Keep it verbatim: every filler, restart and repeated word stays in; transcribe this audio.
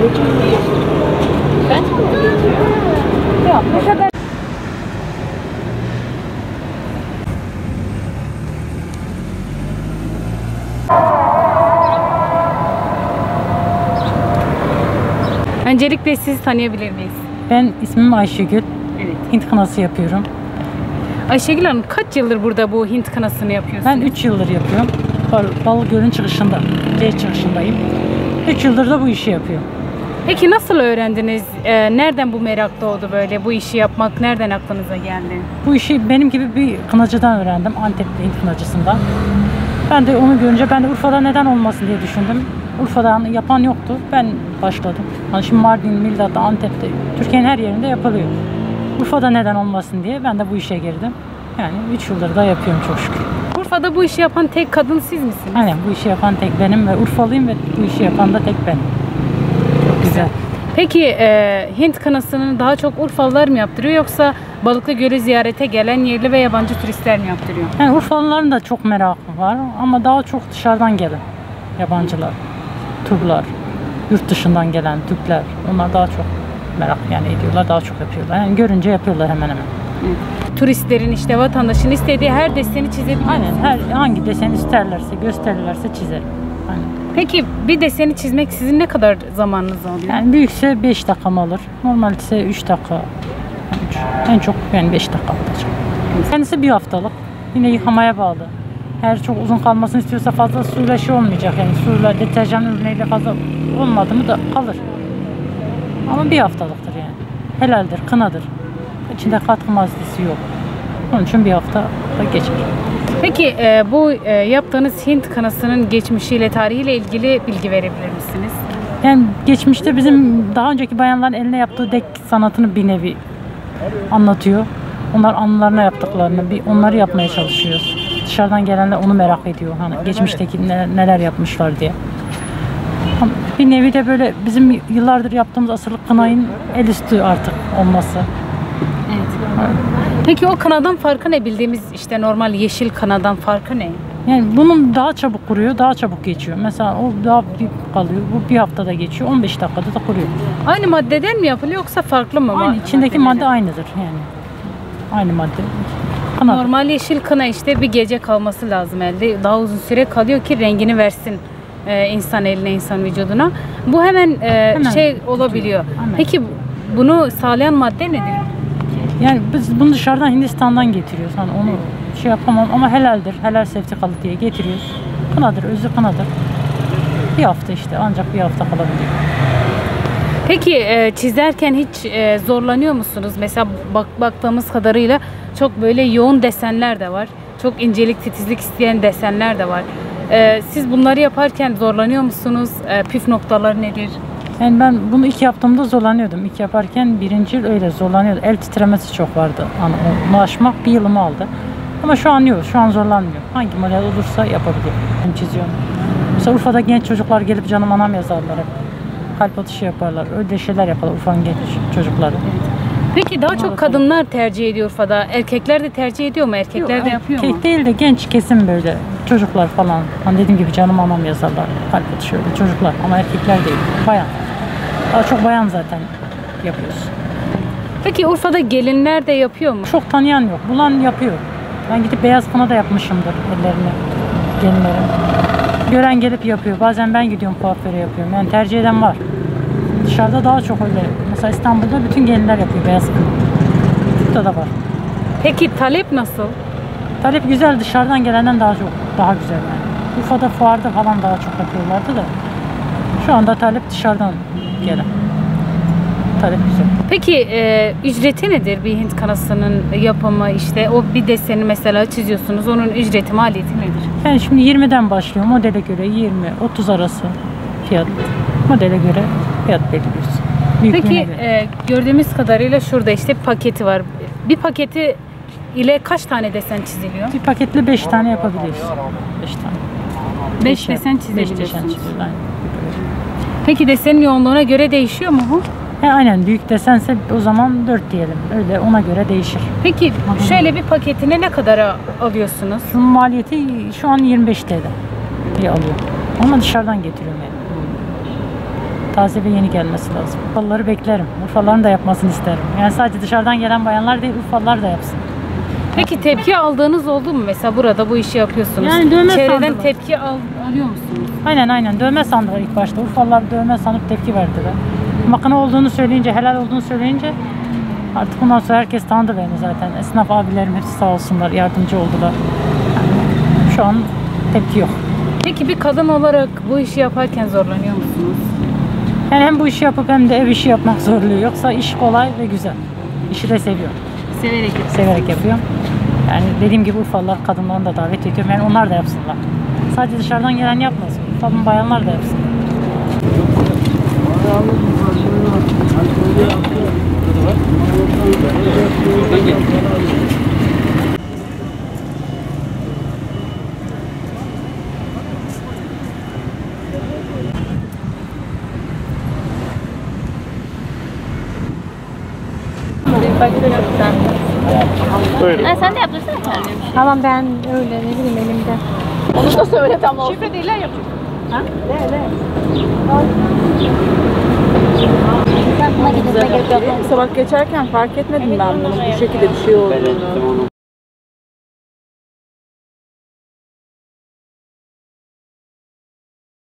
Ben Yok, ne kadar? Öncelikle sizi tanıyabilir miyiz? Ben ismim Ayşegül. Evet. Hint kınası yapıyorum. Ayşegül Hanım kaç yıldır burada bu Hint kınasını yapıyorsunuz? Ben üç yıldır yapıyorum. Balıgöl'ün çıkışında, C çıkışındayım. üç yıldır da bu işi yapıyorum. Peki nasıl öğrendiniz? Ee, nereden bu merak doğdu böyle? Bu işi yapmak nereden aklınıza geldi? Bu işi benim gibi bir kınacıdan öğrendim. Antep'te Hint kınacısından. Ben de onu görünce ben de Urfa'da neden olmasın diye düşündüm. Urfa'da yapan yoktu. Ben başladım. Yani şimdi Mardin, Milat'ta, Antep'te, Türkiye'nin her yerinde yapılıyor. Urfa'da neden olmasın diye ben de bu işe girdim. Yani üç yıldır da yapıyorum çok şükür. Urfa'da bu işi yapan tek kadın siz misiniz? Aynen, bu işi yapan tek benim ve Urfalıyım ve bu işi yapan da tek benim. Çok güzel. Peki e, Hint kınasını daha çok Urfalılar mı yaptırıyor yoksa Balıklıgöl'ü ziyarete gelen yerli ve yabancı turistler mi yaptırıyor? Yani Urfalıların da çok merakı var ama daha çok dışarıdan gelen yabancılar, turlar, yurt dışından gelen Türkler, onlar daha çok merak yani ediyorlar, daha çok yapıyorlar. Yani görünce yapıyorlar hemen hemen. Evet. Turistlerin işte vatandaşın istediği her deseni çizebiliyor Aynen, musunuz? her hangi desen isterlerse, gösterirlerse çizerim. Aynen. Peki bir deseni çizmek sizin ne kadar zamanınız alıyor? Yani büyükse beş dakikam alır, normal ise üç dakika. Yani üç. En çok yani beş dakika alacak. Kendisi bir haftalık. Yine yıkamaya bağlı. Eğer çok uzun kalmasını istiyorsa fazla suyla şey olmayacak. Yani suyla, deterjan ürünüyle fazla olmadı mı da kalır. Ama bir haftalıktır yani. Helaldir, kınadır. İçinde katkı maddesi yok. Onun için bir hafta da geçer. Peki e, bu e, yaptığınız Hint kınasının geçmişiyle, tarihiyle ilgili bilgi verebilir misiniz? Yani geçmişte bizim daha önceki bayanların eline yaptığı dek sanatını bir nevi anlatıyor. Onlar anılarına yaptıklarını, bir onları yapmaya çalışıyoruz. Dışarıdan gelenler onu merak ediyor. Hani geçmişteki neler, neler yapmışlar diye. Bir nevi de böyle bizim yıllardır yaptığımız asırlık kınayın el üstü artık olması. Evet. Peki o kınadan farkı ne? Bildiğimiz işte normal yeşil kınadan farkı ne? Yani bunun daha çabuk kuruyor, daha çabuk geçiyor. Mesela o daha bir kalıyor, bu bir haftada geçiyor, on beş dakikada da kuruyor. Aynı maddeden mi yapılıyor yoksa farklı mı? Aynı, içindeki madde aynıdır yani. Aynı madde. Kınadır. Normal yeşil kına işte bir gece kalması lazım elde. Daha uzun süre kalıyor ki rengini versin e, insan eline, insan vücuduna. Bu hemen, e, Hemen şey olabiliyor. Hemen. Peki bunu sağlayan madde nedir? Yani biz bunu dışarıdan Hindistan'dan getiriyoruz. Hani onu şey yapamam ama helaldir, helal sertifikalı diye getiriyoruz. Kınadır, özü kınadır. Bir hafta işte, ancak bir hafta kalabiliyor. Peki e, çizerken hiç e, zorlanıyor musunuz? Mesela bak, baktığımız kadarıyla çok böyle yoğun desenler de var. Çok incelik, titizlik isteyen desenler de var. E, siz bunları yaparken zorlanıyor musunuz? E, püf noktaları nedir? Yani ben bunu ilk yaptığımda zorlanıyordum. İlk yaparken birinci yıl öyle zorlanıyordu. El titremesi çok vardı. Hani onu aşmak bir yılımı aldı. Ama şu an yok. Şu an zorlanmıyor. Hangi model olursa yapabiliyorum. Ben çiziyorum. Mesela Urfa'da genç çocuklar gelip canım anam yazarlar hep. Kalp atışı yaparlar. Öyle şeyler yaparlar Urfa'nın genç çocukları. Peki daha çok kadınlar tercih ediyor Urfa'da. Erkekler de tercih ediyor mu? Erkekler Yok, de yapıyor mu? erkek değil de genç kesim böyle. Çocuklar falan. Hani dediğim gibi canım anam yazarlar. Kalp atışı öyle çocuklar. Ama erkekler değil. Bayan. Daha çok bayan zaten yapıyoruz. Peki Urfa'da gelinler de yapıyor mu? Çok tanıyan yok. Bulan yapıyor. Ben gidip beyaz kına da yapmışımdır ellerine, gelinlerim. Gören gelip yapıyor. Bazen ben gidiyorum kuaföre yapıyorum. Yani tercih eden var. Dışarıda daha çok öyle. Mesela İstanbul'da bütün gelinler yapıyor beyaz kına. Burada da var. Peki talep nasıl? Talep güzel. Dışarıdan gelenden daha çok, daha güzel yani. Urfa'da fuarda falan daha çok yapıyorlardı da. Şu anda talep dışarıdan gelen. Talep güzel. Peki e, ücreti nedir bir Hint kanasının yapımı, işte o bir deseni mesela çiziyorsunuz, onun ücreti, maliyeti nedir? Yani şimdi yirmiden başlıyor, modele göre yirmi otuz arası fiyat, modele göre fiyat belirliyoruz. Peki e, gördüğümüz kadarıyla şurada işte paketi var. Bir paketi ile kaç tane desen çiziliyor? Bir paketle beş tane yapabiliyoruz. beş tane. beş desen beş çizebiliyorsunuz. desen çiziyoruz. Aynen. Peki desenin yoğunluğuna göre değişiyor mu bu? He, aynen, büyük desense o zaman dört diyelim. Öyle ona göre değişir. Peki şöyle bir paketine ne kadar alıyorsunuz? Şunun maliyeti şu an yirmi beş T L diye alıyor. Ama dışarıdan getiriyorum yani. taze ve yeni gelmesi lazım. Urfalıları beklerim. Urfalıların da yapmasını isterim. Yani sadece dışarıdan gelen bayanlar değil, Urfalılar da yapsın. Peki tepki aldığınız oldu mu? Mesela burada bu işi yapıyorsunuz. Yani dövme Çevreden sandılar. tepki al, alıyor musunuz? Aynen aynen dövme sandılar ilk başta. Urfalılar dövme sanıp tepki verdiler. Makine olduğunu söyleyince, helal olduğunu söyleyince artık bundan sonra herkes tanıdı beni zaten. Esnaf abilerim hepsi sağ olsunlar, yardımcı oldular. Yani şu an tepki yok. Peki bir kadın olarak bu işi yaparken zorlanıyor musunuz? Yani hem bu işi yapıp hem de ev işi yapmak zorluyor. Yoksa iş kolay ve güzel. İşi de seviyorum. Severek yapıyorsunuz. Severek yapıyorum. Yani dediğim gibi Urfalılar kadınlarını da davet ediyorum. Yani onlar da yapsınlar. Sadece dışarıdan gelen yapmasın. Urfalı bayanlar da yapsın. Ha, sen de yaptırsana kendini. Ama ben öyle ne bileyim elimde. Onu da söyle tam olsun. Şifre değiller yapıyor. Sen buna gidip de Sabah geçerken fark etmedim ben bunun bu şekilde bir şey olduğunu.